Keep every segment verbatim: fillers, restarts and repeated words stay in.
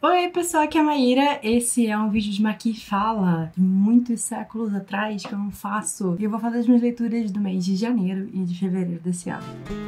Oi pessoal, aqui é a Maíra. Esse é um vídeo de Maqui Fala, de muitos séculos atrás que eu não faço. E eu vou fazer as minhas leituras do mês de janeiro e de fevereiro desse ano.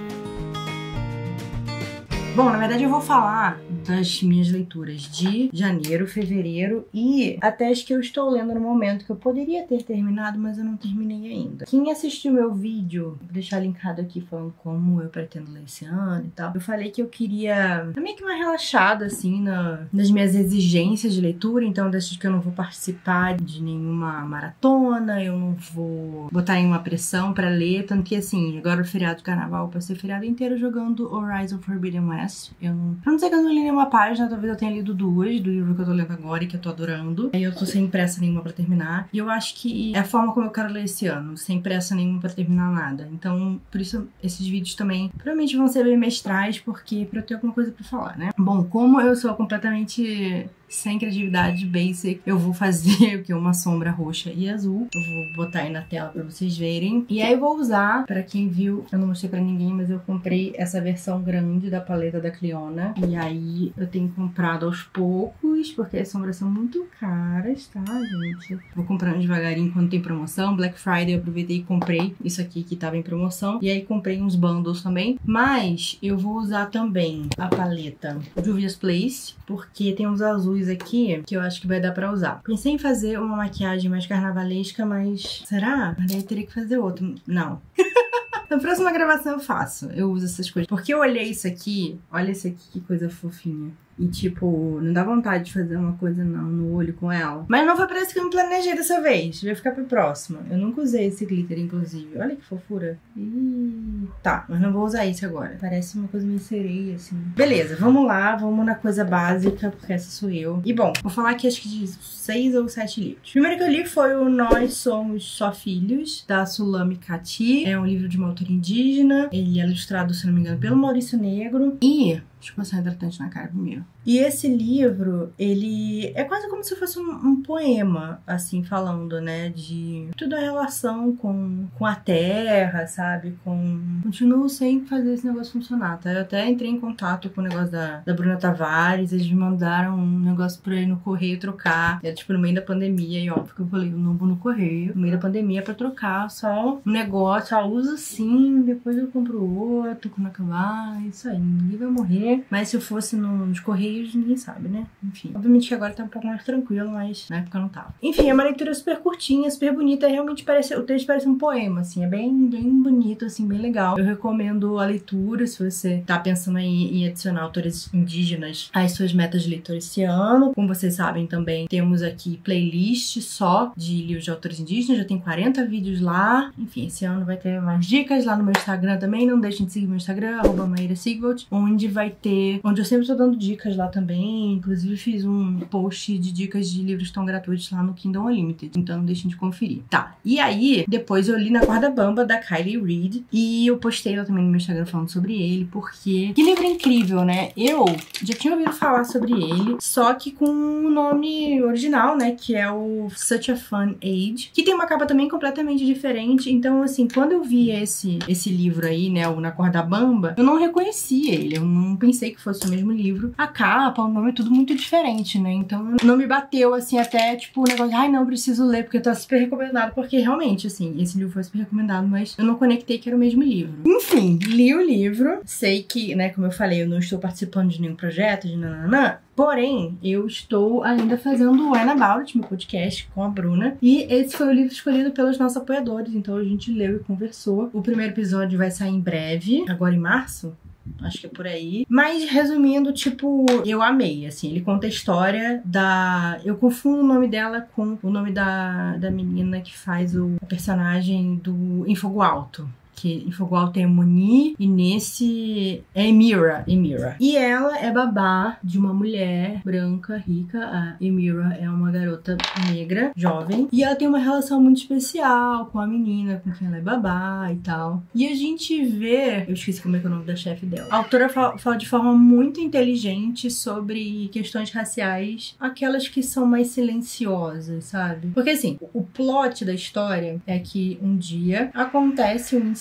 Bom, na verdade eu vou falar das minhas leituras de janeiro, fevereiro e até as que eu estou lendo no momento, que eu poderia ter terminado, mas eu não terminei ainda. Quem assistiu meu vídeo, vou deixar linkado aqui falando como eu pretendo ler esse ano e tal. Eu falei que eu queria meio que uma relaxada, assim, na, nas minhas exigências de leitura, então desde que eu não vou participar de nenhuma maratona, eu não vou botar nenhuma pressão pra ler, tanto que assim, agora o feriado de carnaval, eu passei o feriado inteiro jogando Horizon Forbidden West. Eu não, pra não dizer que eu não li nenhuma página, talvez eu tenha lido duas do livro que eu tô lendo agora e que eu tô adorando. Aí eu tô sem pressa nenhuma pra terminar. E eu acho que é a forma como eu quero ler esse ano, sem pressa nenhuma pra terminar nada. Então, por isso, esses vídeos também provavelmente vão ser bimestrais, porque pra eu ter alguma coisa pra falar, né? Bom, como eu sou completamente sem criatividade basic, eu vou fazer o que? Uma sombra roxa e azul. Eu vou botar aí na tela pra vocês verem. E aí eu vou usar, pra quem viu, eu não mostrei pra ninguém, mas eu comprei essa versão grande da paleta da Cliona. E aí eu tenho comprado aos poucos, porque as sombras são muito caras, tá, gente? Vou comprando devagarinho quando tem promoção. Black Friday eu aproveitei e comprei isso aqui que tava em promoção. E aí comprei uns bundles também. Mas eu vou usar também a paleta Juvia's Place, porque tem uns azuis aqui que eu acho que vai dar pra usar. Pensei em fazer uma maquiagem mais carnavalesca, mas será? Mas daí eu teria que fazer outro. Não. Na próxima gravação eu faço. Eu uso essas coisas. Porque eu olhei isso aqui. Olha isso aqui, que coisa fofinha. E tipo, não dá vontade de fazer uma coisa não no olho com ela. Mas não foi pra isso que eu me planejei dessa vez. Vai ficar pra próxima. Eu nunca usei esse glitter, inclusive. Olha que fofura. Ih, tá, mas não vou usar isso agora. Parece uma coisa meio sereia, assim. Beleza, vamos lá. Vamos na coisa básica, porque essa sou eu. E bom, vou falar aqui acho que de seis ou sete livros. O primeiro que eu li foi o Nós Somos Só Filhos, da Sulami Kati. É um livro de uma autora indígena. Ele é ilustrado, se não me engano, pelo Maurício Negro. E... deixa eu passar hidratante na cara primeiro. E esse livro, ele é quase como se fosse um, um poema, assim, falando, né, de toda a relação com, com a terra, sabe, com... Continuo sem fazer esse negócio funcionar, tá? Eu até entrei em contato com o negócio da, da Bruna Tavares, eles me mandaram um negócio pra ir no correio trocar, é tipo no meio da pandemia, e óbvio que eu falei, eu não vou no correio, no meio da pandemia pra trocar só um negócio, ah, uso sim, depois eu compro outro, quando acabar, isso aí, ninguém vai morrer. Mas se eu fosse no, nos correios, ninguém sabe, né? Enfim. Obviamente que agora tá um pouco mais tranquilo, mas na época não tava. Enfim, é uma leitura super curtinha, super bonita. Realmente parece... o texto parece um poema, assim. É bem, bem bonito, assim, bem legal. Eu recomendo a leitura se você tá pensando aí em adicionar autores indígenas às suas metas de leitura esse ano. Como vocês sabem também, temos aqui playlist só de livros de autores indígenas. Já tem quarenta vídeos lá. Enfim, esse ano vai ter mais dicas lá no meu Instagram também. Não deixem de seguir meu Instagram, arroba Maíra Sigvold, onde vai ter... onde eu sempre tô dando dicas lá também. Inclusive fiz um post de dicas de livros tão gratuitos lá no Kindle Unlimited. Então não deixem de conferir. Tá. E aí, depois eu li Na Corda Bamba, da Kylie Reid. E eu postei lá também no meu Instagram falando sobre ele, porque... que livro incrível, né? Eu já tinha ouvido falar sobre ele, só que com o nome original, né? Que é o Such a Fun Age. Que tem uma capa também completamente diferente. Então, assim, quando eu vi esse, esse livro aí, né? O Na Corda Bamba, eu não reconheci ele. Eu não pensei que fosse o mesmo livro. A capa, o nome, tudo muito diferente, né? Então não me bateu, assim, até tipo o negócio de, ai, não, preciso ler, porque tá super recomendado. Porque realmente, assim, esse livro foi super recomendado, mas eu não conectei que era o mesmo livro. Enfim, li o livro. Sei que, né, como eu falei, eu não estou participando de nenhum projeto, de nananã. Porém, eu estou ainda fazendo o When About, meu podcast com a Bruna. E esse foi o livro escolhido pelos nossos apoiadores. Então a gente leu e conversou. O primeiro episódio vai sair em breve, agora em março. Acho que é por aí. Mas, resumindo, tipo, eu amei, assim. Ele conta a história da... eu confundo o nome dela com o nome da, da menina que faz o a personagem do Em Fogo Alto. Que em Fogo Alto é Moni e nesse é Emira, Emira. E ela é babá de uma mulher branca, rica. A Emira é uma garota negra, jovem. E ela tem uma relação muito especial com a menina, com quem ela é babá e tal. E a gente vê... eu esqueci como é que é o nome da chefe dela. A autora fala, fala de forma muito inteligente sobre questões raciais, aquelas que são mais silenciosas, sabe? Porque assim, o plot da história é que um dia acontece um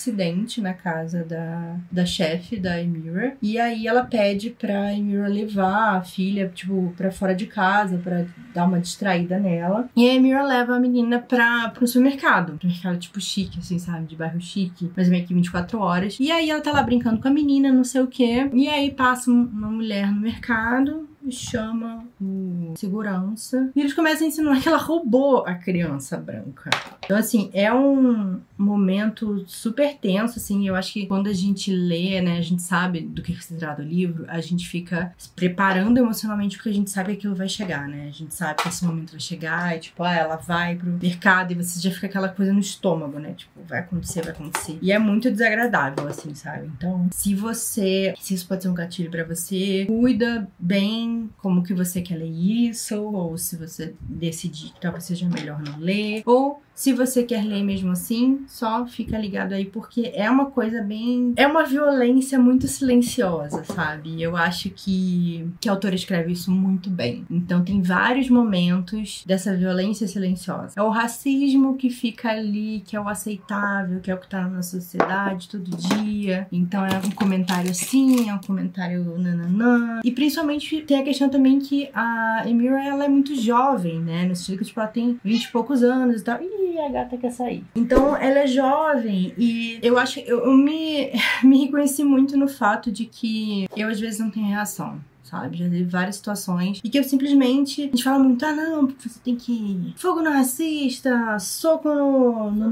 acidente na casa da, da chefe da Emira. E aí ela pede pra Emira levar a filha, tipo, pra fora de casa, pra dar uma distraída nela. E a Emira leva a menina pra, pro supermercado. Um mercado, tipo, chique, assim, sabe? De bairro chique. Mas meio que vinte e quatro horas. E aí ela tá lá brincando com a menina, não sei o quê. E aí passa uma mulher no mercado e chama o segurança. E eles começam a insinuar que ela roubou a criança branca. Então, assim, é um momento super tenso, assim. Eu acho que quando a gente lê, né, a gente sabe do que se trata o livro, a gente fica se preparando emocionalmente porque a gente sabe que aquilo vai chegar, né? A gente sabe que esse momento vai chegar e, tipo, ah, ela vai pro mercado e você já fica aquela coisa no estômago, né? Tipo, vai acontecer, vai acontecer. E é muito desagradável, assim, sabe? Então, se você... Se isso pode ser um gatilho pra você, cuida bem como que você quer ler isso, ou se você decidir que talvez seja melhor não ler, ou se você quer ler mesmo assim, só fica ligado aí, porque é uma coisa bem... É uma violência muito silenciosa, sabe? Eu acho que, que a autora escreve isso muito bem. Então tem vários momentos dessa violência silenciosa. É o racismo que fica ali, que é o aceitável, que é o que tá na sociedade todo dia. Então é um comentário assim, é um comentário nananã. E principalmente tem a questão também que a Emira, ela é muito jovem, né? No sentido que, tipo, ela tem vinte e poucos anos e tal. E a gata quer sair. Então, ela é jovem e eu acho... Eu, eu me, me reconheci muito no fato de que eu, às vezes, não tenho reação. Sabe? Já teve várias situações e que eu simplesmente... A gente fala muito, ah, não, porque você tem que... Fogo no racista, soco no, no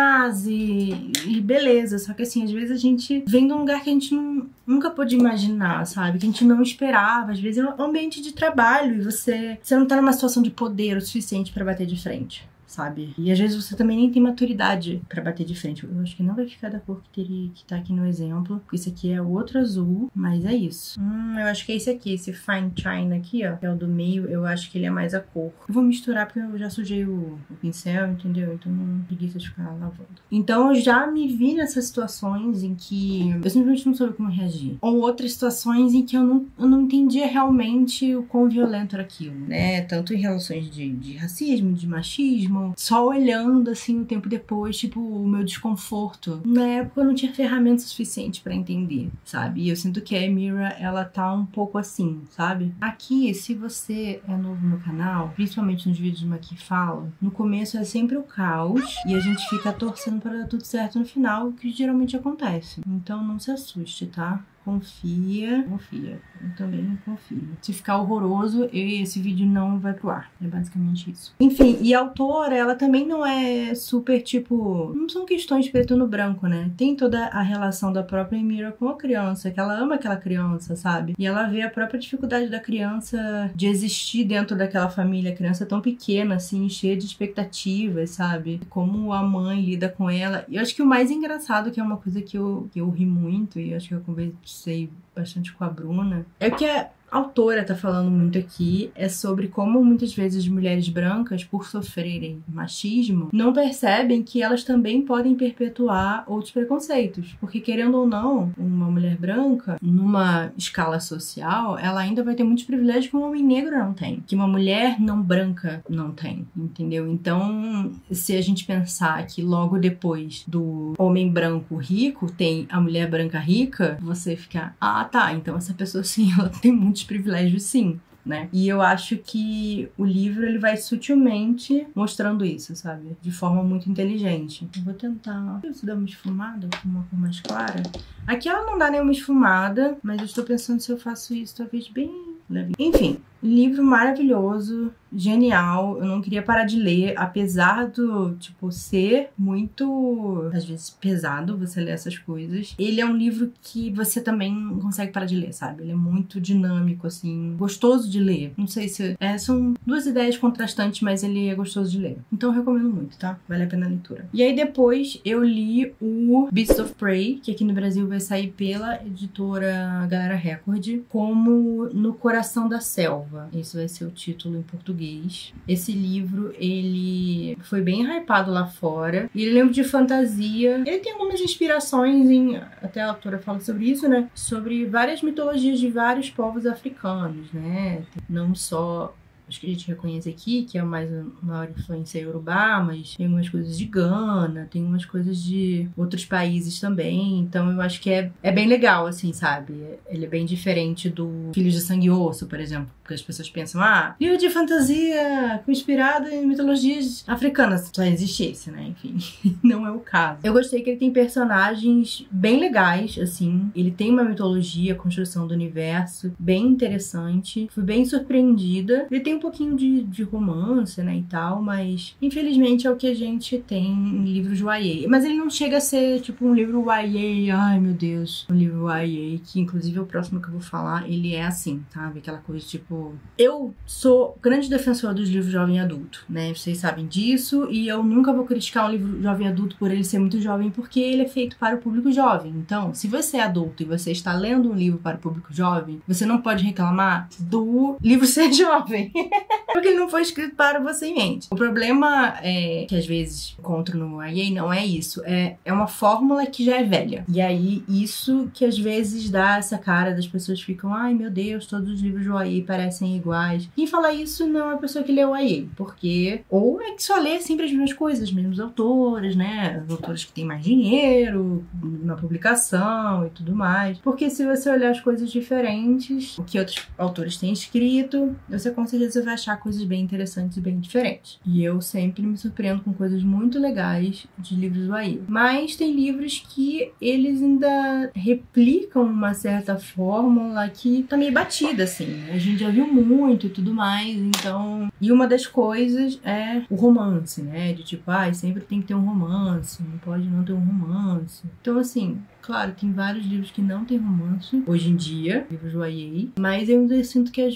neonazi e beleza. Só que, assim, às vezes a gente vem de um lugar que a gente não, nunca pôde imaginar, sabe? Que a gente não esperava. Às vezes é um ambiente de trabalho e você, você não tá numa situação de poder o suficiente pra bater de frente. Sabe? E às vezes você também nem tem maturidade pra bater de frente. Eu acho que não vai ficar da cor que teria que tá aqui no exemplo. Porque esse aqui é outro azul, mas é isso. Hum, eu acho que é esse aqui, esse Fine China aqui, ó. Que é o do meio, eu acho que ele é mais a cor. Eu vou misturar porque eu já sujei o, o pincel, entendeu? Então não preguiça de ficar lavando. Então eu já me vi nessas situações em que eu simplesmente não soube como reagir. Ou outras situações em que eu não, eu não entendia realmente o quão violento era aquilo, né? Tanto em relações de, de racismo, de machismo, só olhando assim o tempo depois, tipo, o meu desconforto. Na época eu não tinha ferramenta suficiente pra entender, sabe? E eu sinto que a Emira, ela tá um pouco assim, sabe? Aqui, se você é novo no canal, principalmente nos vídeos de Maqui Fala, no começo é sempre o caos e a gente fica torcendo pra dar tudo certo no final, o que geralmente acontece. Então não se assuste, tá? Confia, confia. Eu também confio. Se ficar horroroso, eu, esse vídeo não vai pro ar. É basicamente isso. Enfim, e a autora, ela também não é super, tipo... Não são questões preto no branco, né? Tem toda a relação da própria Emira com a criança, que ela ama aquela criança, sabe? E ela vê a própria dificuldade da criança de existir dentro daquela família. A criança tão pequena, assim, cheia de expectativas, sabe? Como a mãe lida com ela. E eu acho que o mais engraçado, que é uma coisa que eu, que eu ri muito, e eu acho que eu conversei bastante com a Bruna, é que a autora tá falando muito aqui é sobre como muitas vezes mulheres brancas, por sofrerem machismo, não percebem que elas também podem perpetuar outros preconceitos. Porque, querendo ou não, uma mulher branca, numa escala social, ela ainda vai ter muitos privilégios que um homem negro não tem. Que uma mulher não branca não tem, entendeu? Então, se a gente pensar que logo depois do homem branco rico tem a mulher branca rica, você fica, ah, tá, então essa pessoa sim, ela tem muitos privilégios sim, né? E eu acho que o livro, ele vai sutilmente mostrando isso, sabe? De forma muito inteligente. Eu vou tentar... Se dar uma esfumada com uma cor mais clara. Aqui ela não dá nenhuma esfumada, mas eu estou pensando se eu faço isso talvez bem leve. Enfim, livro maravilhoso, genial. Eu não queria parar de ler, apesar do, tipo, ser muito, às vezes, pesado você ler essas coisas. Ele é um livro que você também não consegue parar de ler, sabe? Ele é muito dinâmico, assim, gostoso de ler. Não sei se... É, são duas ideias contrastantes, mas ele é gostoso de ler. Então eu recomendo muito, tá? Vale a pena a leitura. E aí depois eu li o Beasts of Prey, que aqui no Brasil vai sair pela editora Galera Record, como No Coração da Selva. Esse vai ser o título em português. Esse livro, ele foi bem hypado lá fora. E ele é um livro de fantasia. Ele tem algumas inspirações em... Até a autora fala sobre isso, né? Sobre várias mitologias de vários povos africanos, né? Não só acho que a gente reconhece aqui, que é mais a maior influência iorubá, mas tem umas coisas de Gana, tem umas coisas de outros países também, então eu acho que é, é bem legal, assim, sabe? Ele é bem diferente do Filhos de Sangue e Osso, por exemplo, porque as pessoas pensam, ah, livro de fantasia inspirado em mitologias africanas, só existe esse, né? Enfim, não é o caso. Eu gostei que ele tem personagens bem legais, assim, ele tem uma mitologia, construção do universo bem interessante, fui bem surpreendida. Ele tem um pouquinho de, de romance, né, e tal, mas infelizmente é o que a gente tem em livros Y A. Mas ele não chega a ser tipo um livro Y A, ai meu Deus, um livro Y A, que inclusive é o próximo que eu vou falar, ele é assim, sabe? Aquela coisa tipo... Eu sou grande defensora dos livros jovem adulto, né? Vocês sabem disso, e eu nunca vou criticar um livro jovem adulto por ele ser muito jovem, porque ele é feito para o público jovem. Então, se você é adulto e você está lendo um livro para o público jovem, você não pode reclamar do livro ser jovem. Porque ele não foi escrito para você em mente. O problema é que às vezes encontro no Y A não é isso. É, é uma fórmula que já é velha. E aí, isso que às vezes dá essa cara das pessoas ficam, ai meu Deus, todos os livros do Y A parecem iguais. Quem fala isso não é a pessoa que lê o Y A. Porque, ou é que só lê sempre as mesmas coisas, os mesmos autores, né? Os autores que têm mais dinheiro na publicação e tudo mais. Porque se você olhar as coisas diferentes, o que outros autores têm escrito, você com certeza vai achar coisas bem interessantes e bem diferentes. E eu sempre me surpreendo com coisas muito legais de livros do Y A. Mas tem livros que eles ainda replicam uma certa fórmula que tá meio batida, assim. A gente já viu muito e tudo mais, então... E uma das coisas é o romance, né? De tipo, ah, sempre tem que ter um romance, não pode não ter um romance. Então, assim... Claro, tem vários livros que não tem romance, hoje em dia, livros do Y A, mas eu ainda sinto que às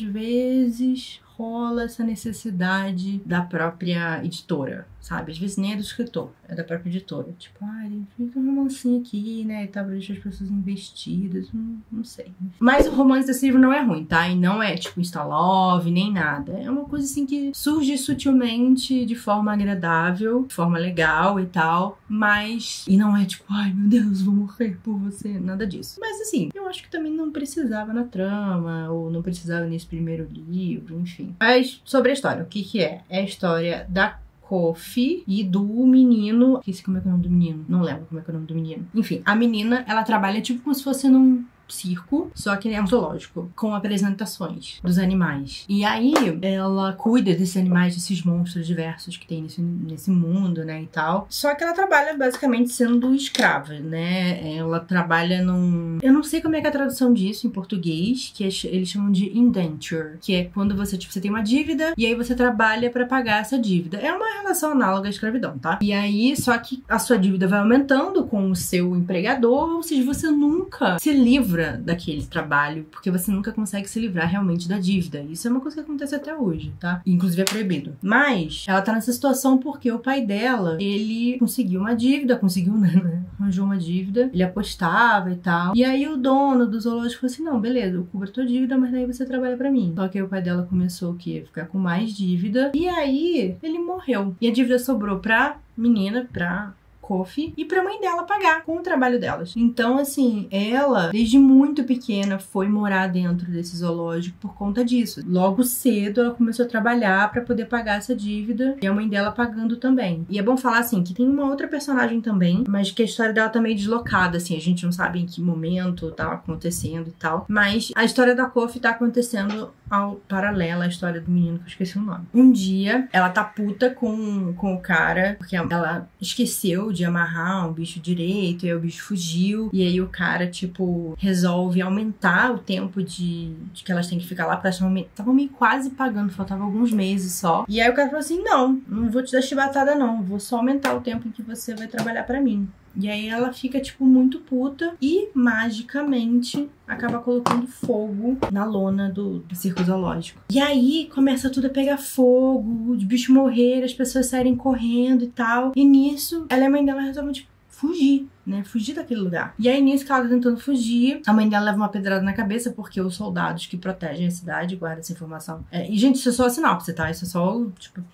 vezes rola essa necessidade da própria editora, sabe? Às vezes nem é do escritor, é da própria editora. Tipo, ah, ele fica um romancinho aqui, né? E tá pra deixar as pessoas investidas, não, não sei. Mas o romance desse livro não é ruim, tá? E não é, tipo, Insta-love, nem nada. É uma coisa, assim, que surge sutilmente, de forma agradável, de forma legal e tal, mas... E não é, tipo, ai, meu Deus, vou morrer por você, nada disso. Mas, assim, eu acho que também não precisava na trama, ou não precisava nesse primeiro livro, enfim. Mas, sobre a história, o que que é? É a história da Kofi e do menino... Esqueci como é que é o nome do menino. Não lembro como é que é o nome do menino. Enfim, a menina, ela trabalha tipo como se fosse num circo, só que é um zoológico, com apresentações dos animais. E aí, ela cuida desses animais, desses monstros diversos que tem nesse, nesse mundo, né, e tal. Só que ela trabalha basicamente sendo escrava, né? Ela trabalha num... Eu não sei como é que é a tradução disso em português, que é, eles chamam de indenture, que é quando você, tipo, você tem uma dívida e aí você trabalha pra pagar essa dívida. É uma relação análoga à escravidão, tá? E aí, só que a sua dívida vai aumentando com o seu empregador, ou seja, você nunca se livra daquele trabalho, porque você nunca consegue se livrar realmente da dívida. Isso é uma coisa que acontece até hoje, tá? Inclusive é proibido. Mas ela tá nessa situação porque o pai dela, ele conseguiu uma dívida, conseguiu, né? Arranjou uma dívida, ele apostava e tal. E aí o dono do zoológico falou assim, não, beleza, eu cubro a tua dívida, mas daí você trabalha pra mim. Só que aí o pai dela começou o quê? Ficar com mais dívida. E aí ele morreu. E a dívida sobrou pra menina, pra Kofi, e pra mãe dela pagar com o trabalho delas. Então, assim, ela, desde muito pequena, foi morar dentro desse zoológico por conta disso. Logo cedo, ela começou a trabalhar pra poder pagar essa dívida, e a mãe dela pagando também. E é bom falar, assim, que tem uma outra personagem também, mas que a história dela tá meio deslocada, assim, a gente não sabe em que momento tá acontecendo e tal. Mas a história da Kofi tá acontecendo ao paralelo à história do menino que eu esqueci o nome. Um dia, ela tá puta com, com o cara, porque ela esqueceu de amarrar um bicho direito, e aí o bicho fugiu, e aí o cara, tipo, resolve aumentar o tempo de, de que elas têm que ficar lá, porque elas estavam meio quase pagando, faltava alguns meses só. E aí o cara falou assim, não, não vou te dar chibatada não, vou só aumentar o tempo em que você vai trabalhar pra mim. E aí ela fica, tipo, muito puta e, magicamente, acaba colocando fogo na lona do, do circo zoológico. E aí começa tudo a pegar fogo, os bichos morrerem, as pessoas saírem correndo e tal. E nisso, ela e a mãe dela resolvem, tipo, fugir, né? Fugir daquele lugar. E aí, nisso que ela tá tentando fugir, a mãe dela leva uma pedrada na cabeça, porque os soldados que protegem a cidade guardam essa informação. É, e, gente, isso é só a sinopse, tá? Isso é só, tipo...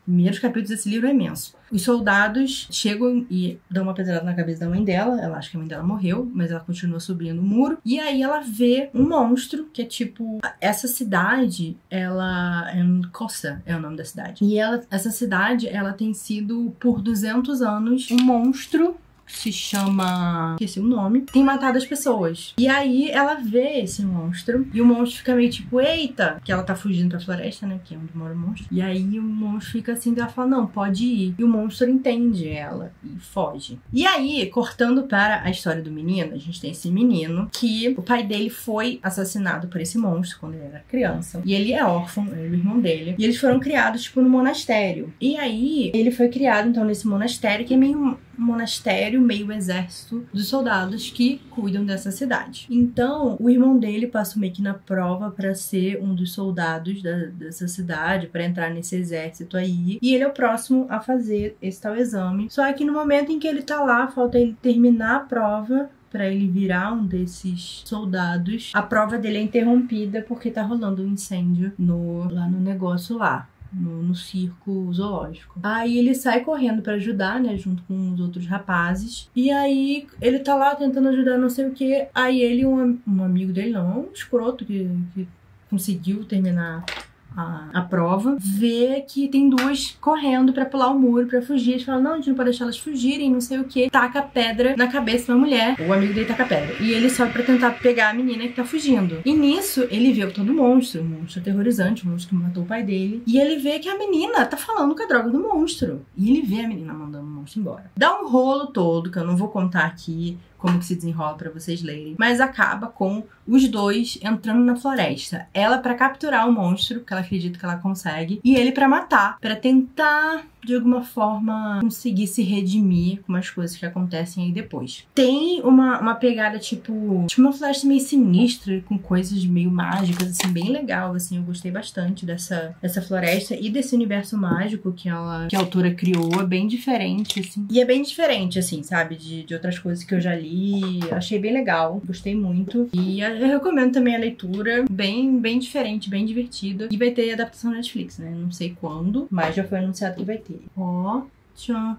primeiros capítulos desse livro é imenso. Os soldados chegam e dão uma pedrada na cabeça da mãe dela. Ela acha que a mãe dela morreu, mas ela continua subindo o muro. E aí ela vê um monstro, que é tipo... Essa cidade, ela... é Cossa é o nome da cidade. E ela, essa cidade, ela tem sido, por duzentos anos, um monstro... se chama... esqueci o nome. Tem matado as pessoas. E aí ela vê esse monstro. E o monstro fica meio tipo, eita! Que ela tá fugindo pra floresta, né? Que é onde mora o monstro. E aí o monstro fica assim, ela fala, não, pode ir. E o monstro entende ela e foge. E aí, cortando para a história do menino, a gente tem esse menino que o pai dele foi assassinado por esse monstro quando ele era criança. E ele é órfão, ele é o irmão dele. E eles foram criados, tipo, no monastério. E aí, ele foi criado, então, nesse monastério, que é meio um monastério, meio exército dos soldados que cuidam dessa cidade. Então, o irmão dele passa meio que na prova pra ser um dos soldados da, dessa cidade, pra entrar nesse exército aí. E ele é o próximo a fazer esse tal exame. Só que no momento em que ele tá lá, falta ele terminar a prova pra ele virar um desses soldados. A prova dele é interrompida porque tá rolando um incêndio no, lá no negócio lá. No, no circo zoológico. Aí ele sai correndo pra ajudar, né, junto com os outros rapazes. E aí ele tá lá tentando ajudar não sei o que. Aí ele, um, um amigo dele, não, um escroto que, que conseguiu terminar A, a prova, vê que tem duas correndo pra pular o muro, pra fugir. Eles falam, não, a gente não pode deixar elas fugirem, não sei o que. Taca a pedra na cabeça da mulher. O amigo dele taca a pedra. E ele sobe pra tentar pegar a menina que tá fugindo. E nisso, ele vê o todo monstro, um monstro aterrorizante, um monstro que matou o pai dele. E ele vê que a menina tá falando com a droga do monstro. E ele vê a menina mandando o monstro embora. Dá um rolo todo, que eu não vou contar aqui como que se desenrola pra vocês lerem, mas acaba com os dois entrando na floresta. Ela pra capturar o monstro, que ela acredita que ela consegue, e ele pra matar, pra tentar de alguma forma conseguir se redimir com umas coisas que acontecem aí depois. Tem uma, uma pegada tipo, tipo uma floresta meio sinistra, com coisas meio mágicas, assim, bem legal, assim, eu gostei bastante dessa, dessa floresta e desse universo mágico que ela, que a autora criou, é bem diferente, assim, e é bem diferente, assim, sabe, de, de outras coisas que eu já li, achei bem legal, gostei muito, e eu recomendo também a leitura, bem, bem diferente, bem divertida, e vai ter adaptação na Netflix, né, não sei quando, mas já foi anunciado que vai ter. Ó, tchan.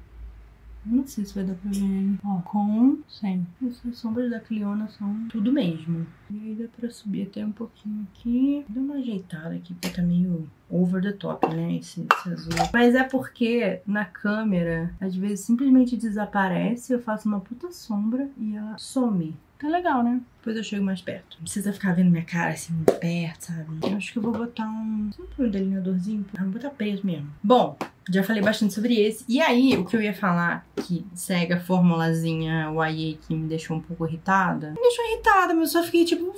Não sei se vai dar pra ver. Ó, com, sem. Essas sombras da Cliona são tudo mesmo. E aí dá pra subir até um pouquinho aqui. Dá uma ajeitada aqui, porque tá meio over the top, né, esse, esse azul. Mas é porque na câmera, às vezes simplesmente desaparece, eu faço uma puta sombra e ela some. Tá legal, né? Depois eu chego mais perto. Não precisa ficar vendo minha cara assim, muito perto, sabe? Eu acho que eu vou botar um... sempre um delineadorzinho. Ah, vou botar preso mesmo. Bom, já falei bastante sobre esse. E aí, o que eu ia falar, que segue a formulazinha Y A que me deixou um pouco irritada. Me deixou irritada, mas eu só fiquei tipo...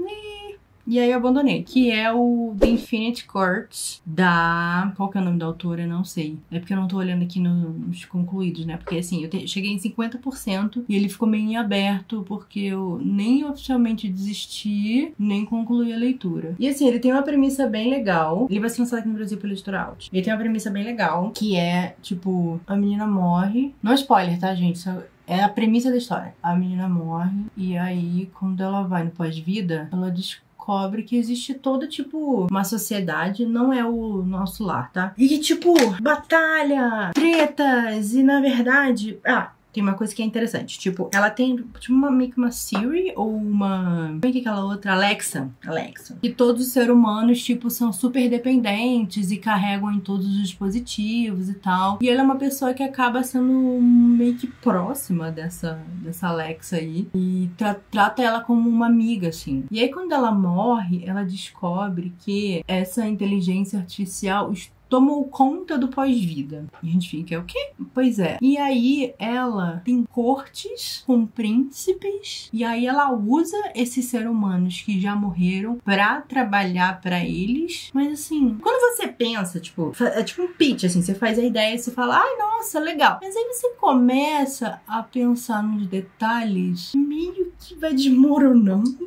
E aí eu abandonei. Que é o The Infinite Courts da... Qual que é o nome da autora? Eu não sei. É porque eu não tô olhando aqui nos concluídos, né? Porque assim, eu te... cheguei em cinquenta por cento e ele ficou meio em aberto porque eu nem oficialmente desisti, nem concluí a leitura. E assim, ele tem uma premissa bem legal. Ele vai ser lançado aqui no Brasil pela Editora Out. Ele tem uma premissa bem legal, que é, tipo, a menina morre... Não é spoiler, tá, gente? Só... é a premissa da história. A menina morre e aí, quando ela vai no pós-vida, ela descobre descobre que existe toda, tipo, uma sociedade, não é o nosso lar, tá? E que, tipo, batalha, tretas, e na verdade... Ah, tem uma coisa que é interessante, tipo, ela tem, tipo, uma, meio que uma Siri ou uma... Como é que é aquela outra? Alexa. Alexa. E todos os seres humanos, tipo, são super dependentes e carregam em todos os dispositivos e tal. E ela é uma pessoa que acaba sendo meio que próxima dessa, dessa Alexa aí. E tra trata ela como uma amiga, assim. E aí, quando ela morre, ela descobre que essa inteligência artificial tomou conta do pós-vida. E a gente fica, o quê? Pois é. E aí ela tem cortes com príncipes. E aí ela usa esses seres humanos que já morreram pra trabalhar pra eles. Mas assim, quando você pensa, tipo, é tipo um pitch, assim, você faz a ideia e você fala, ai, nossa, legal. Mas aí você começa a pensar nos detalhes, meio que vai desmoronando.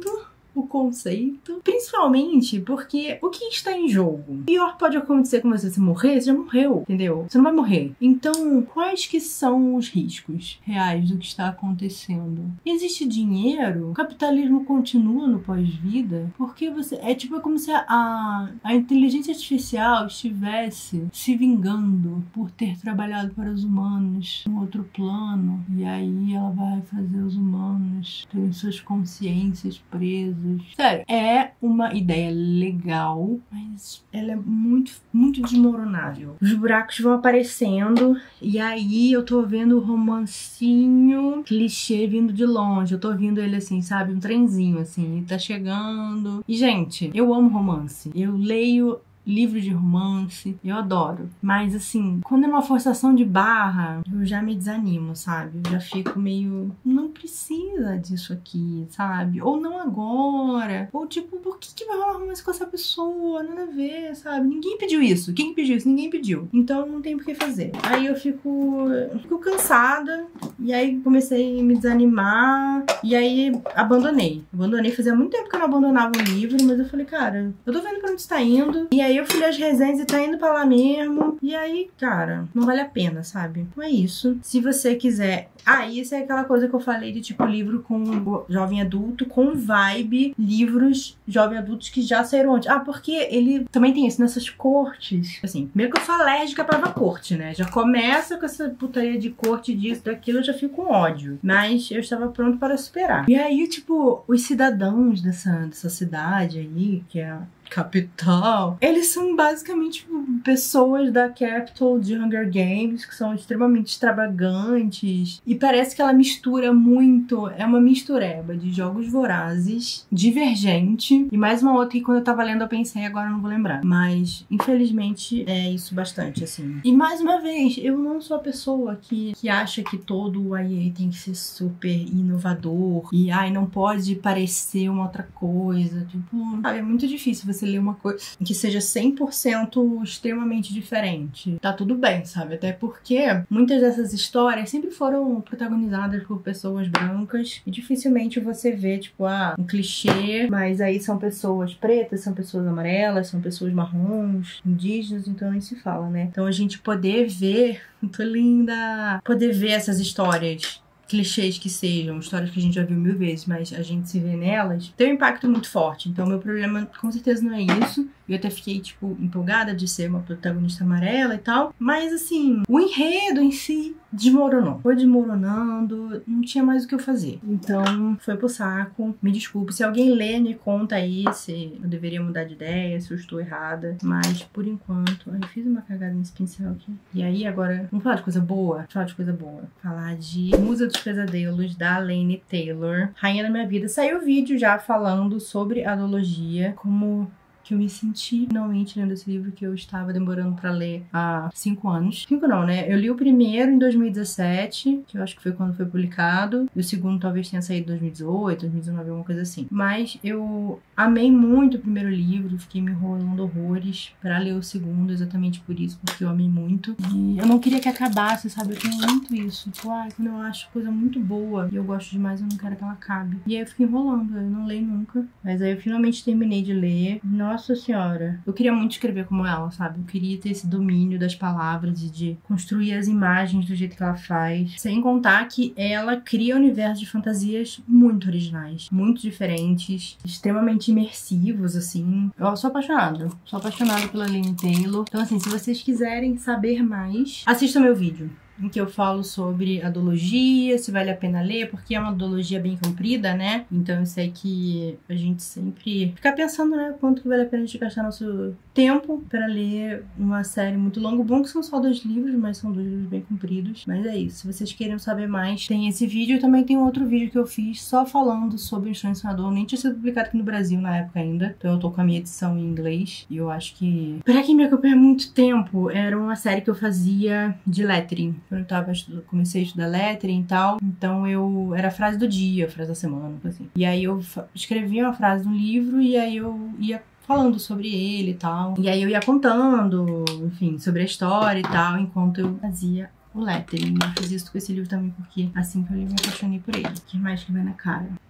o conceito, principalmente porque o que está em jogo? O pior pode acontecer com você, se morrer, você já morreu, entendeu? Você não vai morrer. Então, quais que são os riscos reais do que está acontecendo? Existe dinheiro? O capitalismo continua no pós-vida? Porque você... É tipo como se a, a inteligência artificial estivesse se vingando por ter trabalhado para os humanos em outro plano, e aí ela vai fazer os humanos terem suas consciências presas. Sério, é uma ideia legal, mas ela é muito, muito desmoronável. Os buracos vão aparecendo e aí eu tô vendo o romancinho clichê vindo de longe. Eu tô vendo ele assim, sabe? Um trenzinho assim, e tá chegando. E, gente, eu amo romance. Eu leio livro de romance, eu adoro. Mas, assim, quando é uma forçação de barra, eu já me desanimo, sabe? Eu já fico meio... Não precisa disso aqui, sabe? Ou não agora. Ou, tipo, por que que vai rolar romance com essa pessoa? Nada a ver, sabe? Ninguém pediu isso. Quem pediu isso? Ninguém pediu. Então, não tem por que fazer. Aí eu fico... Fico cansada. E aí, comecei a me desanimar. E aí, abandonei. Abandonei. Fazia muito tempo que eu não abandonava um livro. Mas eu falei, cara, eu tô vendo pra onde está indo. E aí, Aí eu fui ler as resenhas e tá indo pra lá mesmo. E aí, cara, não vale a pena, sabe? Não é isso. Se você quiser... Ah, isso é aquela coisa que eu falei de tipo livro com jovem adulto, com vibe, livros jovem adultos que já saíram antes. Ah, porque ele também tem isso nessas cortes. Assim, primeiro que eu sou alérgica pra corte, né? Já começa com essa putaria de corte, disso, daquilo, eu já fico com ódio. Mas eu estava pronto para superar. E aí, tipo, os cidadãos dessa, dessa cidade aí, que é a capital, eles são basicamente pessoas da Capital de Hunger Games, que são extremamente extravagantes, e parece que ela mistura muito, é uma mistureba de Jogos Vorazes, Divergente, e mais uma outra que quando eu tava lendo eu pensei, agora eu não vou lembrar, mas infelizmente é isso bastante, assim. E mais uma vez, eu não sou a pessoa que, que acha que todo o I A tem que ser super inovador, e ai, não pode parecer uma outra coisa, tipo, sabe, é muito difícil você ler uma coisa que seja cem por cento extremamente diferente. Tá tudo bem, sabe? Até porque muitas dessas histórias sempre foram protagonizadas por pessoas brancas e dificilmente você vê, tipo, ah, um clichê, mas aí são pessoas pretas, são pessoas amarelas, são pessoas marrons, indígenas, então nem se fala, né? Então a gente poder ver, muito linda, poder ver essas histórias, clichês que sejam, histórias que a gente já viu mil vezes, mas a gente se vê nelas, tem um impacto muito forte. Então, meu problema com certeza não é isso. Eu até fiquei, tipo, empolgada de ser uma protagonista amarela e tal. Mas, assim, o enredo em si desmoronou. Foi desmoronando, não tinha mais o que eu fazer. Então, foi pro saco. Me desculpe. Se alguém lê, me conta aí se eu deveria mudar de ideia, se eu estou errada. Mas, por enquanto... Ai, eu fiz uma cagada nesse pincel aqui. E aí, agora... Vamos falar de coisa boa? Vamos falar de coisa boa. Falar de Musa dos Pesadelos, da Laini Taylor. Rainha da Minha Vida. Saiu o vídeo já falando sobre a adologia, como... que eu me senti finalmente lendo esse livro que eu estava demorando pra ler há cinco anos. Cinco não, né? Eu li o primeiro em dois mil e dezessete, que eu acho que foi quando foi publicado. E o segundo talvez tenha saído em dois mil e dezoito, dois mil e dezenove, alguma coisa assim. Mas eu amei muito o primeiro livro, fiquei me enrolando horrores pra ler o segundo, exatamente por isso, porque eu amei muito. E eu não queria que acabasse, sabe? Eu tenho muito isso. Tipo, ai, quando eu acho coisa muito boa e eu gosto demais, eu não quero que ela acabe. E aí eu fiquei enrolando, eu não leio nunca. Mas aí eu finalmente terminei de ler. Nossa senhora, eu queria muito escrever como ela, sabe? Eu queria ter esse domínio das palavras e de construir as imagens do jeito que ela faz. Sem contar que ela cria universos de fantasias muito originais, muito diferentes, extremamente imersivos, assim. Eu sou apaixonada. Sou apaixonada pela Laini Taylor. Então, assim, se vocês quiserem saber mais, assistam meu vídeo, em que eu falo sobre adologia, se vale a pena ler, porque é uma adologia bem comprida, né? Então eu sei que a gente sempre fica pensando, né, quanto que vale a pena a gente gastar nosso tempo para ler uma série muito longa. Bom que são só dois livros, mas são dois livros bem compridos. Mas é isso, se vocês querem saber mais, tem esse vídeo e também tem outro vídeo que eu fiz só falando sobre o Sonho Sonhador. Nem tinha sido publicado aqui no Brasil na época ainda, então eu tô com a minha edição em inglês. E eu acho que, pra quem me acompanha há muito tempo, era uma série que eu fazia de lettering. Quando eu tava, comecei a estudar lettering e tal, então eu... Era a frase do dia, a frase da semana, assim. E aí eu escrevia uma frase no livro e aí eu ia falando sobre ele e tal. E aí eu ia contando, enfim, sobre a história e tal, enquanto eu fazia o lettering. Eu fiz isso com esse livro também porque assim que eu li, me apaixonei por ele. O que mais que vai na cara?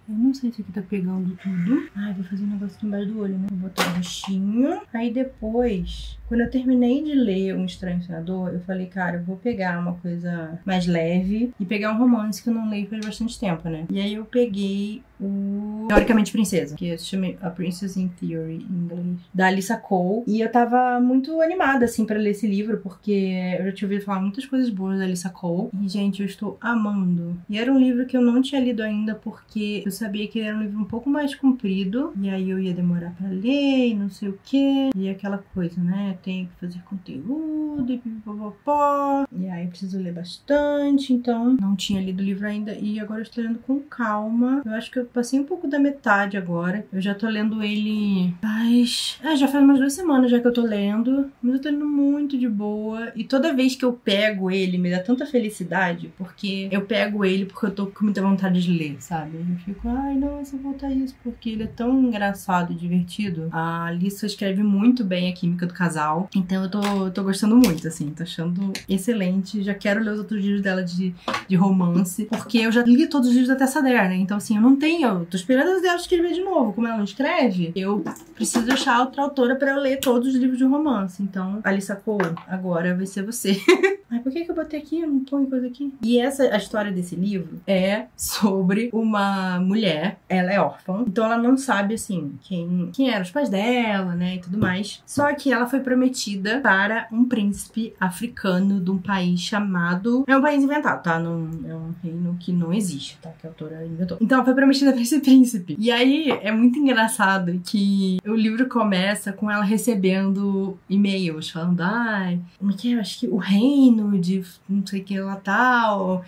Eu não sei se aqui tá pegando tudo. Ai, vou fazer um negócio aqui embaixo do olho, né? Vou botar o roxinho. Aí depois, quando eu terminei de ler Um Estranho Sonhador, eu falei, cara, eu vou pegar uma coisa mais leve e pegar um romance que eu não leio faz bastante tempo, né? E aí eu peguei o Teoricamente Princesa, que se chama A Princess in Theory em inglês, da Alyssa Cole. E eu tava muito animada, assim, pra ler esse livro, porque eu já tinha ouvido falar muitas coisas boas da Alyssa Cole. E, gente, eu estou amando. E era um livro que eu não tinha lido ainda, porque eu sabia que era um livro um pouco mais comprido, e aí eu ia demorar pra ler, e não sei o que. E aquela coisa, né? Tem que fazer conteúdo, e pipipopopó. E aí eu preciso ler bastante, então não tinha lido o livro ainda, e agora eu estou lendo com calma. Eu acho que eu passei um pouco da metade agora. Eu já tô lendo ele faz... Ah, já faz umas duas semanas já que eu tô lendo, mas eu tô lendo muito de boa. E toda vez que eu pego ele, me dá tanta felicidade, porque eu pego ele porque eu tô com muita vontade de ler, sabe? Eu fico, ai, nossa, vou voltar isso, porque ele é tão engraçado e divertido. A Alyssa escreve muito bem a química do casal, então eu tô, tô gostando muito, assim, tô achando excelente. Já quero ler os outros livros dela de, de romance, porque eu já li todos os livros da Tessa Dare, né? Então, assim, eu não tenho, eu tô esperando ela escrever de novo. Como ela não escreve, eu preciso achar outra autora pra eu ler todos os livros de romance. Então, Alyssa Cole, agora vai ser você. Ai, por que que eu botei aqui? Eu não ponho coisa aqui. E essa, a história desse livro é sobre uma mulher, ela é órfã, então ela não sabe, assim, quem, quem eram os pais dela, né, e tudo mais. Só que ela foi prometida para um príncipe africano de um país chamado... É um país inventado, tá? Não, é um reino que não existe, tá? Que a autora inventou. Então ela foi prometida para esse príncipe. E aí é muito engraçado que o livro começa com ela recebendo e-mails falando, ai, como é que é? Acho que o reino de não sei o que lá tal,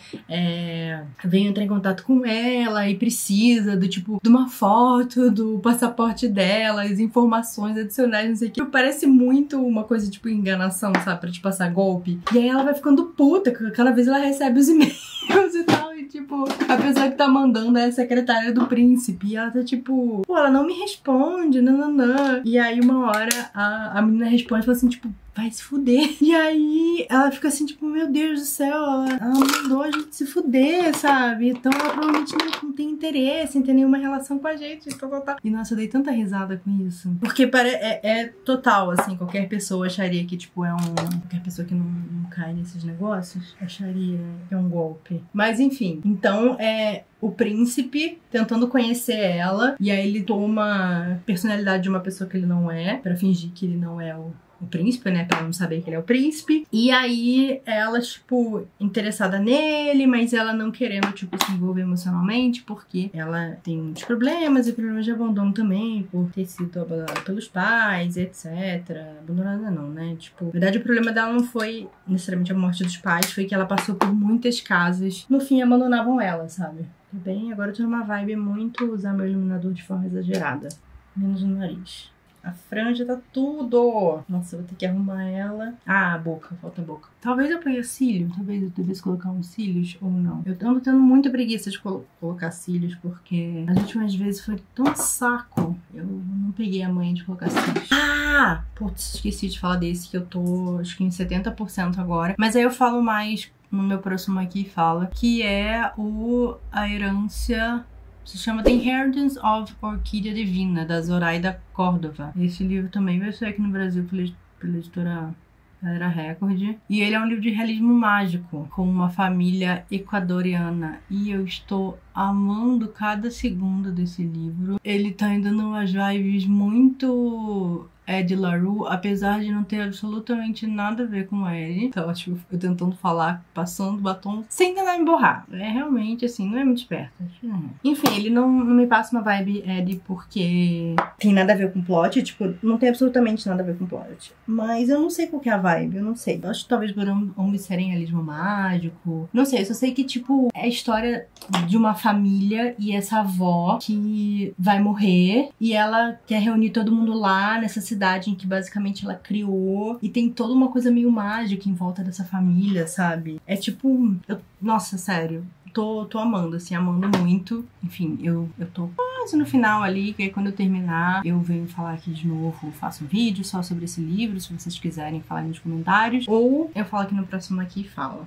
é, vem entrar em contato com ela e precisa do tipo, de uma foto do passaporte dela, as informações adicionais, não sei o que. Parece muito uma coisa tipo enganação, sabe? Pra te passar golpe. E aí ela vai ficando puta, cada vez ela recebe os e-mails e tal. E tipo, a pessoa que tá mandando é a secretária do príncipe. E ela tá tipo, pô, ela não me responde, nananã. E aí uma hora a, a menina responde e fala assim, tipo, vai se fuder. E aí ela fica assim, tipo, meu Deus do céu, ela, ela mandou a gente se fuder, sabe? Então ela provavelmente não, não tem interesse, não tem nenhuma relação com a gente, tal, tal, tal. E nossa, eu dei tanta risada com isso. Porque para, é, é total, assim, qualquer pessoa acharia que, tipo, é um... Qualquer pessoa que não, não cai nesses negócios acharia que é um golpe. Mas enfim, então é... o príncipe tentando conhecer ela, e aí ele toma a personalidade de uma pessoa que ele não é, pra fingir que ele não é o, o príncipe, né, pra ela não saber que ele é o príncipe. E aí ela, tipo, interessada nele, mas ela não querendo, tipo, se envolver emocionalmente, porque ela tem muitos problemas, e problemas de abandono também, por ter sido abandonada pelos pais, etcétera. Abandonada não, né, tipo, na verdade o problema dela não foi necessariamente a morte dos pais, foi que ela passou por muitas casas, no fim abandonavam ela, sabe? Bem, agora eu tô numa vibe muito usar meu iluminador de forma exagerada. Menos no nariz. A franja tá tudo! Nossa, eu vou ter que arrumar ela. Ah, a boca, falta a boca. Talvez eu ponha cílio, talvez eu devesse colocar uns cílios ou não. Eu ando tendo muita preguiça de colo colocar cílios, porque as últimas vezes foi tão saco. Eu não peguei a manha de colocar cílios. Ah! Putz, esqueci de falar desse, que eu tô acho que em setenta por cento agora. Mas aí eu falo mais... no meu próximo aqui fala, que é o A Herância, se chama The Inheritance of Orquídea Divina, da Zoraida Córdova. Esse livro também vai sair aqui no Brasil pela, pela editora Galera Record. E ele é um livro de realismo mágico, com uma família equatoriana. E eu estou amando cada segundo desse livro. Ele tá indo umas vibes muito... Ed La Rue, apesar de não ter absolutamente nada a ver com ele. Então, tipo, eu tentando falar, passando batom, sem tentar me borrar. É realmente, assim, não é muito esperto. Enfim, ele não, não me passa uma vibe Ed porque tem nada a ver com plot. Tipo, não tem absolutamente nada a ver com plot. Mas eu não sei qual que é a vibe, eu não sei. Eu acho que talvez por um, um realismo mágico. Não sei, eu só sei que, tipo, é a história de uma família e essa avó que vai morrer. E ela quer reunir todo mundo lá nessa cidade. cidade em que basicamente ela criou, e tem toda uma coisa meio mágica em volta dessa família, sabe? É tipo... Eu, nossa, sério. Tô, tô amando, assim, amando muito. Enfim, eu, eu tô quase no final ali, que aí quando eu terminar, eu venho falar aqui de novo, faço um vídeo só sobre esse livro, se vocês quiserem falar nos comentários. Ou eu falo aqui no próximo aqui e falo.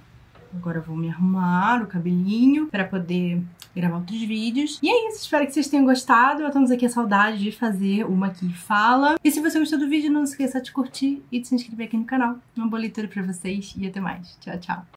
Agora eu vou me arrumar o cabelinho pra poder gravar outros vídeos. E é isso, espero que vocês tenham gostado. Estamos aqui a saudade de fazer uma que fala. E se você gostou do vídeo, não se esqueça de curtir e de se inscrever aqui no canal. Uma boa leitura pra vocês e até mais. Tchau, tchau.